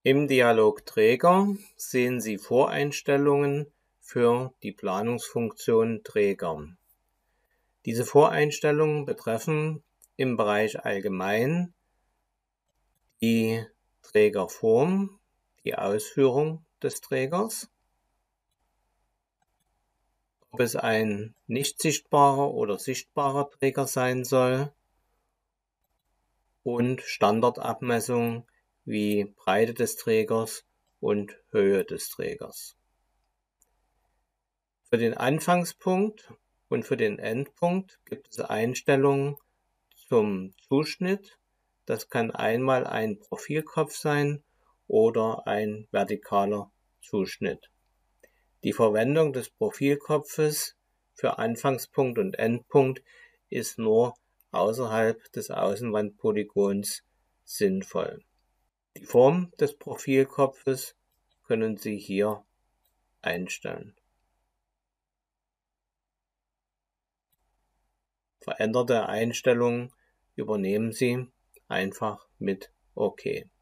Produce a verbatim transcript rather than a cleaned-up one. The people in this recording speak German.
Im Dialog Träger sehen Sie Voreinstellungen für die Planungsfunktion Träger. Diese Voreinstellungen betreffen im Bereich Allgemein die Trägerform, die Ausführung des Trägers, ob es ein nicht sichtbarer oder sichtbarer Träger sein soll, und Standardabmessungen wie Breite des Trägers und Höhe des Trägers. Für den Anfangspunkt und für den Endpunkt gibt es Einstellungen zum Zuschnitt. Das kann einmal ein Profilkopf sein oder ein vertikaler Zuschnitt. Die Verwendung des Profilkopfes für Anfangspunkt und Endpunkt ist nur außerhalb des Außenwandpolygons sinnvoll. Die Form des Profilkopfes können Sie hier einstellen. Veränderte Einstellungen übernehmen Sie einfach mit OK.